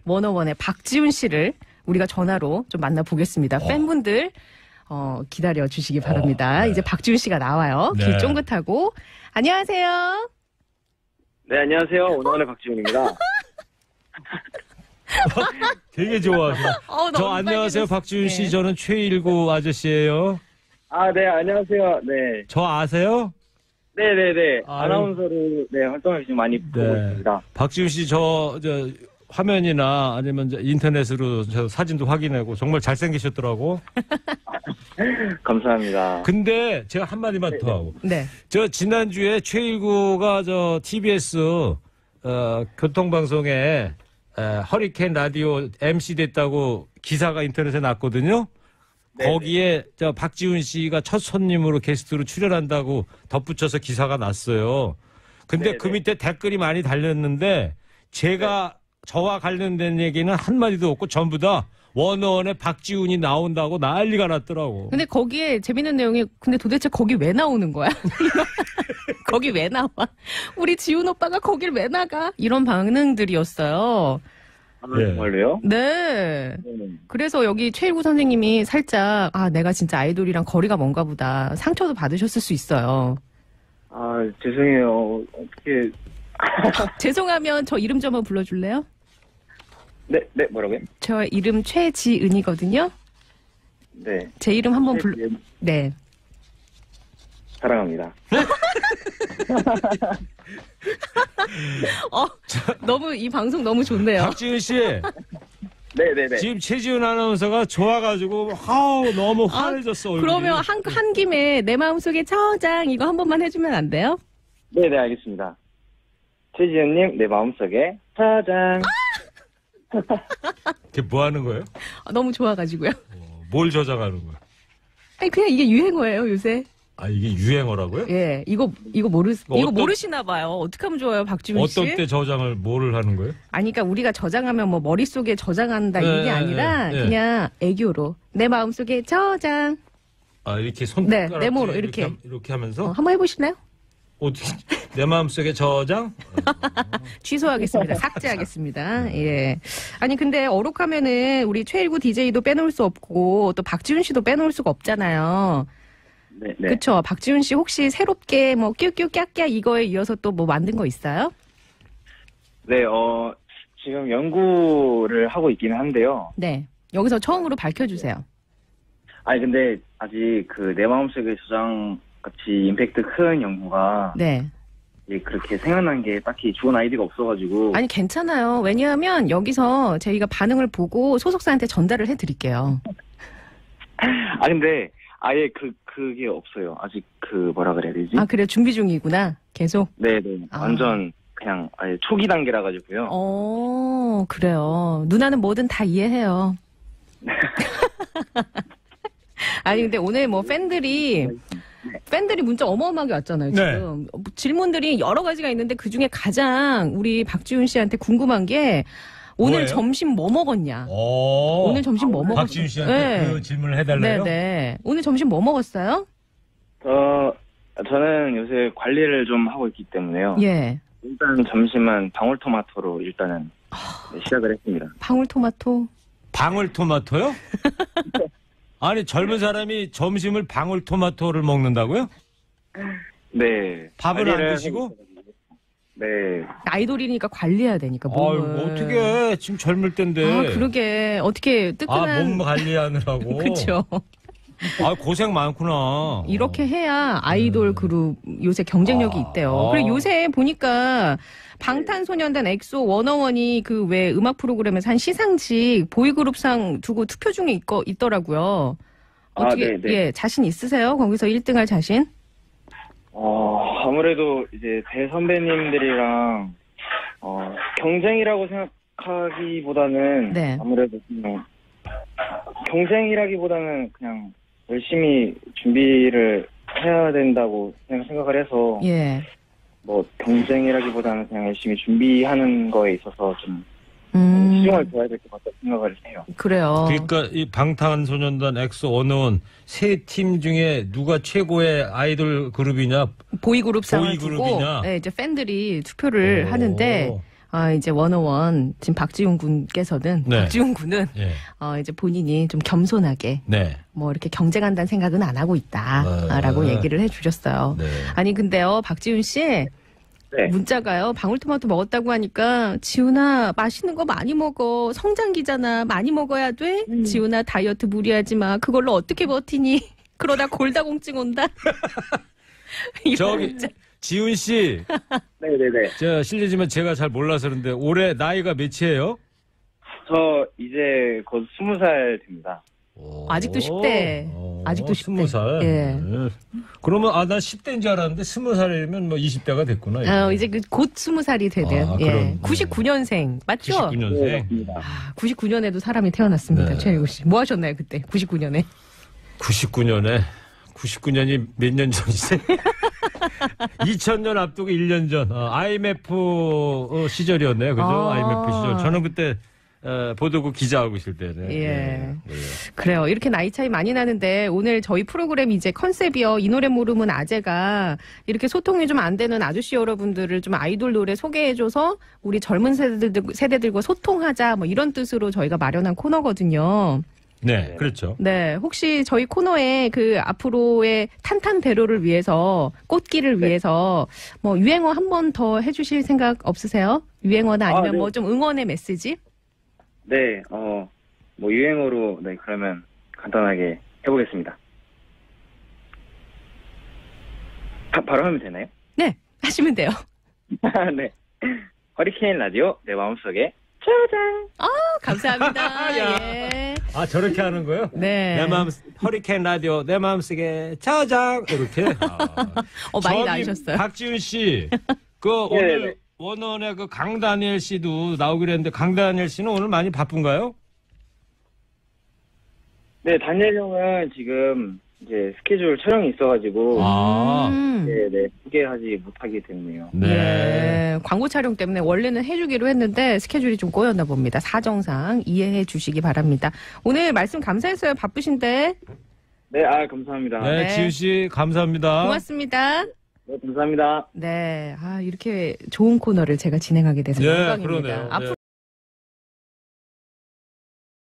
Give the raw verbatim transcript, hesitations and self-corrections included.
워너원의 박지훈 씨를 우리가 전화로 좀 만나보겠습니다. 어. 팬분들 어, 기다려 주시기 바랍니다. 어, 네. 이제 박지훈 씨가 나와요. 네. 귀 쫑긋하고. 안녕하세요. 네, 안녕하세요. 워너원의 박지훈입니다. 되게 좋아하시네. 어, 저 안녕하세요, 박지훈 씨. 네. 저는 최일구 아저씨예요. 아, 네, 안녕하세요. 네. 저 아세요? 네네네. 아유. 아나운서로 네, 활동을 지금 많이 네. 보고 있습니다. 박지훈 씨, 저, 저, 화면이나 아니면 저 인터넷으로 저 사진도 확인하고 정말 잘생기셨더라고. 감사합니다. 근데 제가 한마디만 네네. 더 하고. 네. 저 지난주에 최일구가 저 티비에스 어, 교통방송에 에, 허리케인 라디오 엠씨 됐다고 기사가 인터넷에 났거든요. 네네. 거기에 저 박지훈 씨가 첫 손님으로 게스트로 출연한다고 덧붙여서 기사가 났어요. 근데 네네. 그 밑에 댓글이 많이 달렸는데 제가 네. 저와 관련된 얘기는 한마디도 없고 전부 다 워너원의 박지훈이 나온다고 난리가 났더라고. 근데 거기에 재밌는 내용이 근데 도대체 거기 왜 나오는 거야? 거기 왜 나와? 우리 지훈 오빠가 거길 왜 나가? 이런 반응들이었어요. 아, 정말로요? 네. 음. 그래서 여기 최일구 선생님이 살짝 아 내가 진짜 아이돌이랑 거리가 먼가 보다 상처도 받으셨을 수 있어요. 아 죄송해요. 어떻게 죄송하면 저 이름 좀 한번 불러줄래요? 네, 네 뭐라고요? 저 이름 최지은이거든요. 네. 제 이름 한번 불러. 네. 사랑합니다. 어, 너무 이 방송 너무 좋네요. 박지훈 씨. 네네네. 지금 최지훈 아나운서가 좋아가지고 아우 너무 환해졌어. 아, 그러면 한, 한 김에 내 마음속에 저장 이거 한 번만 해주면 안 돼요? 네네 알겠습니다. 최지훈님 내 마음속에 저장. 그게 뭐 하는 거예요? 아, 너무 좋아가지고요. 어, 뭘 저장하는 거예요? 아니 그냥 이게 유행어예요 요새. 아 이게 유행어라고요? 예, 이거 이거 모르 이거 어떤, 모르시나 봐요. 어떻게 하면 좋아요, 박지훈 씨? 어떤 때 저장을 뭐를 하는 거예요? 아니 그러니까 우리가 저장하면 뭐 머릿속에 저장한다 네, 이게 아니라 네, 네. 그냥 애교로 내 마음속에 저장. 아 이렇게 손가락 네, 네모로 이렇게 이렇게, 이렇게 하면서 어, 한번 해보실래요? 어떻게 내 마음속에 저장? 취소하겠습니다. 삭제하겠습니다. 예. 아니 근데 어록하면은 우리 최일구 디제이도 빼놓을 수 없고 또 박지훈 씨도 빼놓을 수가 없잖아요. 네, 네. 그렇죠. 박지훈 씨 혹시 새롭게 뭐 끼우끼우 깍깍 이거에 이어서 또 뭐 만든 거 있어요? 네, 어 지금 연구를 하고 있기는 한데요. 네. 여기서 처음으로 밝혀주세요. 아니 근데 아직 그 내 마음속에 저장 같이 임팩트 큰 연구가 네. 예, 그렇게 생각난 게 딱히 좋은 아이디어가 없어가지고. 아니 괜찮아요. 왜냐하면 여기서 저희가 반응을 보고 소속사한테 전달을 해드릴게요. 아 근데 아예 그 그게 없어요. 아직 그 뭐라 그래야 되지? 아 그래 준비 중이구나. 계속. 네네. 아. 완전 그냥 아예 초기 단계라 가지고요. 어 그래요. 누나는 뭐든 다 이해해요. 아니 근데 오늘 뭐 팬들이. 팬들이 문자 어마어마하게 왔잖아요, 지금. 네. 질문들이 여러 가지가 있는데 그중에 가장 우리 박지훈 씨한테 궁금한 게 오늘 뭐예요? 점심 뭐 먹었냐? 오, 오늘 점심 뭐 먹었어요? 박지훈 씨한테 네. 그 질문을 해달래요? 네네. 오늘 점심 뭐 먹었어요? 어, 저는 요새 관리를 좀 하고 있기 때문에요. 예. 일단 점심은 방울토마토로 일단은 네, 시작을 했습니다. 방울토마토? 방울토마토요? 아니 젊은 사람이 점심을 방울토마토를 먹는다고요? 네. 밥을 안 드시고? 네. 아이돌이니까 관리해야 되니까 몸을. 아유, 어떻게 지금 젊을 때인데. 아 그러게 어떻게 뜨끈한. 아, 몸 관리하느라고. 그렇죠. 아 고생 많구나. 이렇게 해야 아이돌 음. 그룹 요새 경쟁력이 아, 있대요. 그리고 요새 보니까 방탄소년단 엑소 워너원이 그 왜 음악 프로그램에서 한 시상식 보이그룹상 두고 투표 중에 있거, 있더라고요. 어떻게, 아, 예, 자신 있으세요? 거기서 일 등 할 자신? 어, 아무래도 이제 대선배님들이랑, 어, 경쟁이라고 생각하기보다는. 네. 아무래도 그냥, 경쟁이라기보다는 그냥 열심히 준비를 해야 된다고 생각을 해서. 예. 뭐 경쟁이라기보다는 그냥 열심히 준비하는 거에 있어서 좀 음. 신경을 줘야 될 것 같다 생각을 해요. 그래요. 그러니까 이 방탄소년단 엑소 워너원 세 팀 중에 누가 최고의 아이돌 그룹이냐? 보이그룹상을 두고 네, 이제 팬들이 투표를 오. 하는데 아, 이제 원어원, 지금 박지훈 군께서는, 네. 박지훈 군은, 예. 어, 이제 본인이 좀 겸손하게, 네. 뭐 이렇게 경쟁한다는 생각은 안 하고 있다. 라고 네. 얘기를 해 주셨어요. 네. 아니, 근데요, 박지훈 씨, 네. 문자가요, 방울토마토 먹었다고 하니까, 지훈아, 맛있는 거 많이 먹어. 성장기잖아. 많이 먹어야 돼? 음. 지훈아, 다이어트 무리하지 마. 그걸로 어떻게 버티니? 그러다 골다공증 온다. 저기, 문자. 지훈 씨. 네네네. 저, 실례지만 제가 잘 몰라서 그런데, 올해 나이가 몇이에요? 저 이제 곧 스무 살 됩니다. 오. 아직도 십 대. 오, 아직도 십 대. 스무 살. 예. 네. 그러면, 아, 난 십 대인 줄 알았는데, 스무 살이면 뭐 이십 대가 됐구나. 이제. 어, 이제 그 곧 스무 살이 되는. 아, 예. 그럼, 구십구 년생. 맞죠? 구십구 년생. 네, 맞습니다. 아, 구십구 년에도 사람이 태어났습니다. 네. 최일구 씨. 뭐 하셨나요, 그때? 구십구 년에. 구십구 년에, 구십구 년이 몇 년 전이지? 이천 년 앞두고 일 년 전, 어, 아이엠에프 시절이었네요. 그죠? 아. 아이엠에프 시절. 저는 그때, 어, 보도국 기자하고 있을 때네. 예. 네. 네. 그래요. 이렇게 나이 차이 많이 나는데 오늘 저희 프로그램 이제 컨셉이요. 이 노래 모르면 아재가 이렇게 소통이 좀 안 되는 아저씨 여러분들을 좀 아이돌 노래 소개해줘서 우리 젊은 세대들, 세대들과 소통하자 뭐 이런 뜻으로 저희가 마련한 코너거든요. 네, 그렇죠. 네. 혹시 저희 코너에 그 앞으로의 탄탄대로를 위해서 꽃길을 네. 위해서 뭐 유행어 한 번 더 해주실 생각 없으세요? 유행어나 아니면 아, 네. 뭐 좀 응원의 메시지? 네, 어, 뭐 유행어로 네 그러면 간단하게 해보겠습니다. 바, 바로 하면 되나요? 네. 하시면 돼요. 네. 허리케인 라디오 내 마음속에 짜잔. 아, 감사합니다. 야. 예. 아, 저렇게 하는 거요? 네. 내 마음, 허리케인 라디오, 내 마음속에 짜장! 이렇게. 아. 어, 많이 저기 나으셨어요. 박지훈 씨, 그 네, 오늘 네. 원원의 그 강다니엘 씨도 나오기로 했는데, 강다니엘 씨는 오늘 많이 바쁜가요? 네, 다니엘 형은 지금 이제 스케줄 촬영이 있어가지고 아. 음. 네, 네, 소개하지 못하게 됐네요. 네. 광고 촬영 때문에 원래는 해주기로 했는데 스케줄이 좀 꼬였나 봅니다. 사정상 이해해 주시기 바랍니다. 오늘 말씀 감사했어요. 바쁘신데. 네, 아 감사합니다. 네, 네. 지훈 씨, 감사합니다. 고맙습니다. 네, 감사합니다. 네. 아, 이렇게 좋은 코너를 제가 진행하게 돼서 네, 영광입니다. 그러네요. 앞으로